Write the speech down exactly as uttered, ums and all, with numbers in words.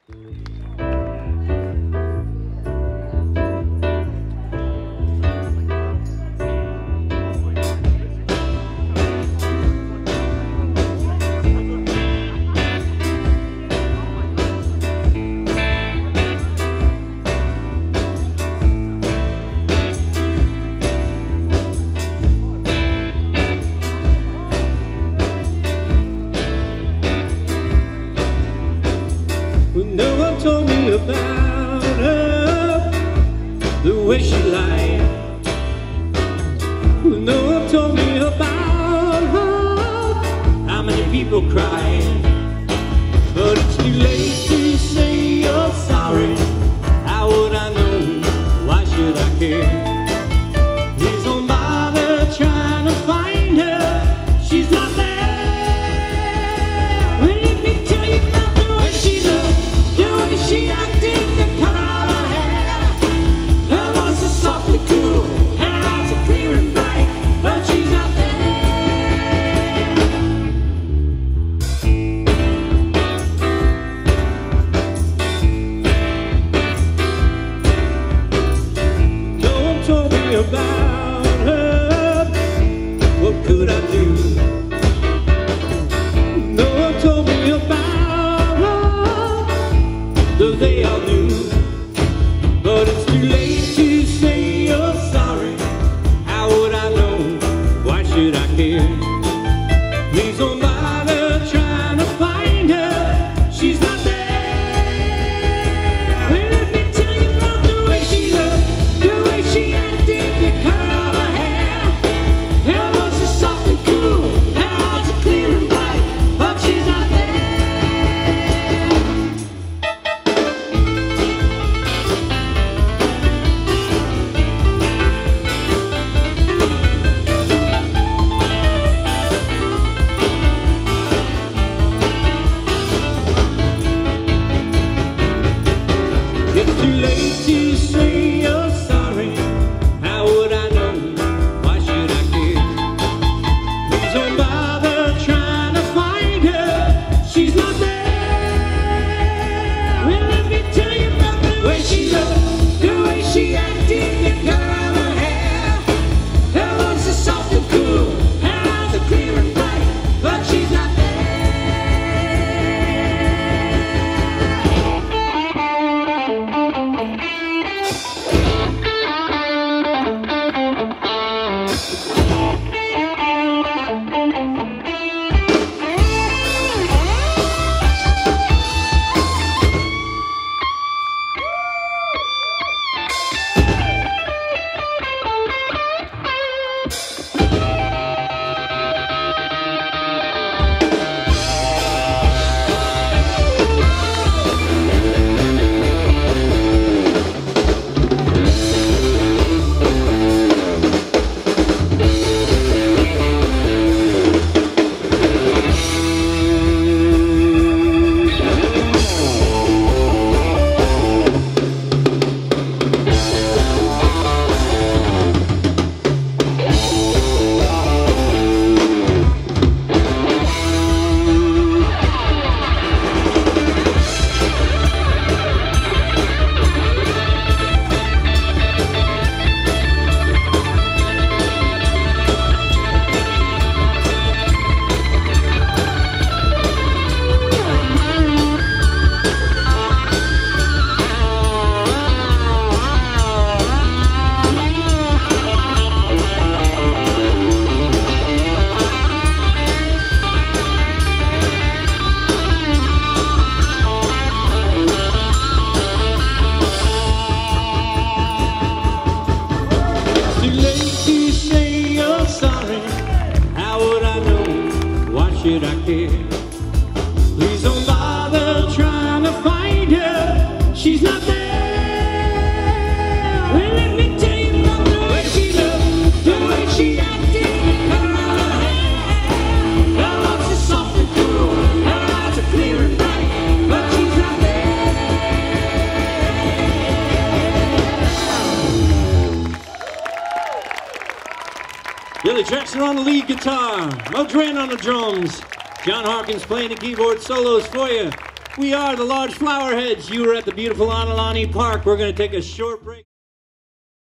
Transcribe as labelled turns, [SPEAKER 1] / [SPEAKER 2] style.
[SPEAKER 1] No one told me about her, the way she lied. No one told me about her, how many people cried. But it's too late to say you're sorry. How would I know? Why should I care? Please don't bother trying to find her. She's not there. Let me tell you about the way she looked. She acted, the color of her hair. Her voice is softly cool, her eyes are clear and bright, but she's not there. No one told me about her. What could I do? No one told me about though they all knew. But it's too late to say you're sorry. How would I know? Why should I care? Please don't bother trying to find her. She's not there. Well, let me tell you about the way she looked, the way she acted, the color of her hair. Her voice is soft and cool, her eyes are clear and bright, but she's not there. It's too late to say you're sorry. How would I know? Why should I care? Please don't bother trying to find her. She's not there. Well, let me tell you about the way she looked, the way she acted, the color of her hair. Her voice is soft and cool, her eyes are clear and bright, but she's not there. Should I care? Please don't bother trying to find her. She's not there. Well, let me tell you about the way she looked, the way she acted, her hair. Her voice is soft and cool, her eyes are clear and bright, but she's not there. Billy Jackson on the lead guitar, Mo Dren on the drums, John Harkins playing the keyboard solos for you. We are the Large Flower Heads. You are at the beautiful Aunalani Park. We're going to take a short break.